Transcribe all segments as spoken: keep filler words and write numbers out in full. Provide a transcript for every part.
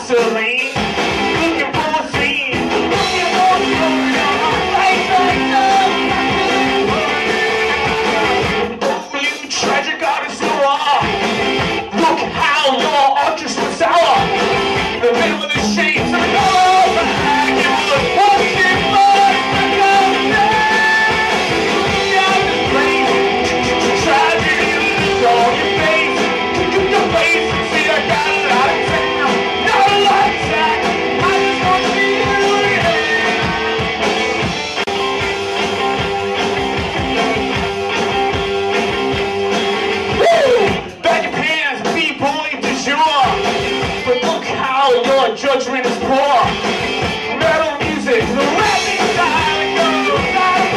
gasoline, looking for a scene, looking for a story on my face, face, face. Tragic artist you are. Look how your artist was sour. In the middle of the shades of the back, it was pushing blood back up there. Look out this place, tragedy is on your face. Look at your face and see I got it out of town. Not a light sack, I just want to see you again. Woo! Bag your pants, B-boy du jour. But look how your judgment is poor. Metal music, the rapping style goes out of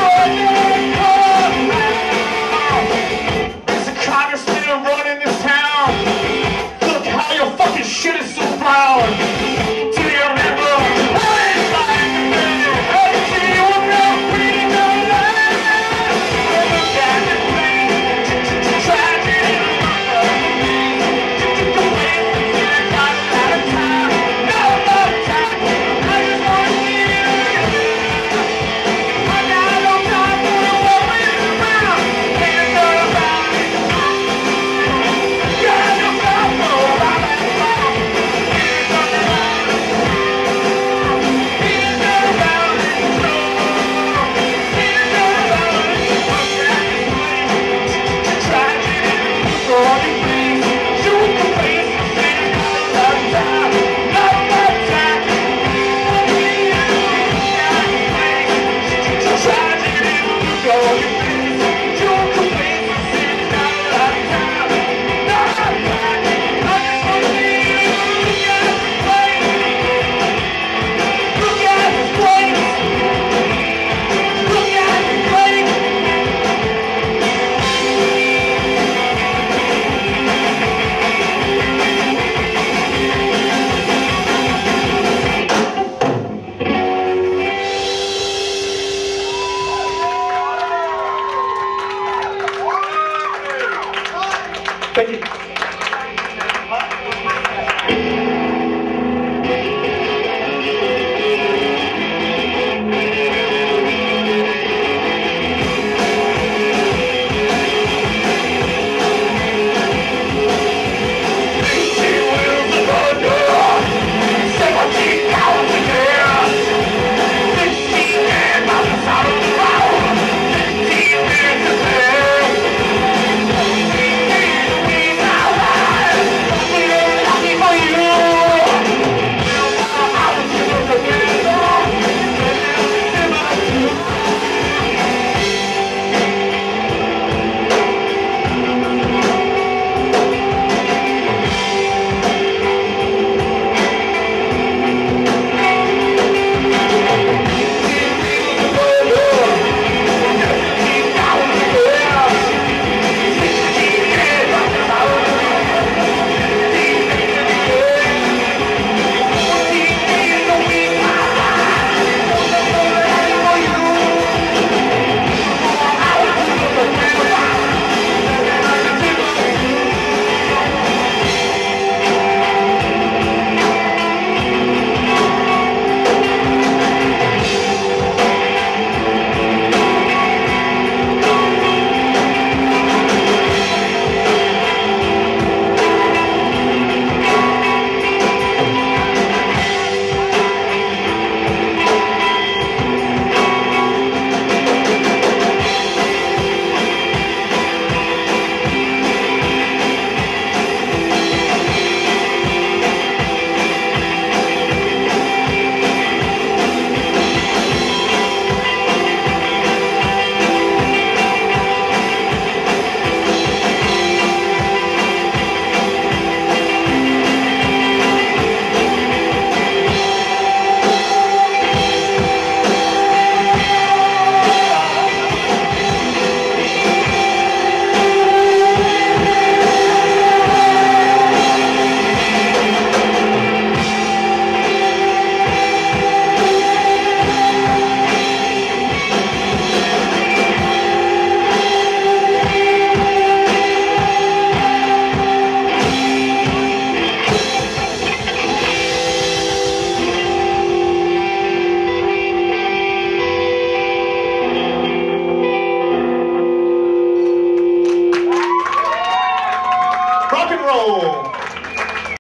order. There's a congressman running this town. Look how your fucking shit is so brown. Do you remember what it's like to be a hero now breathing the land? Look at this place, tragedy. Took the place and see I got it out of time. Not a lot of time, I just want to see you again. I got no time for the worries around. Ain't none about it. Got no time for a lot of time. Ain't none about it. Ain't none about it. No. Ain't none about it. Look at this place. Tragedy. Look all these things. Shoot the face and say I got a lot of time. Not a lot of time. Want me to look at this place. Tragedy. Look all these things. Shoot the face and say I got a lot of time. Not a lot of time. I just want to see you look at this place. Look at this place. Look at this place. Thank you.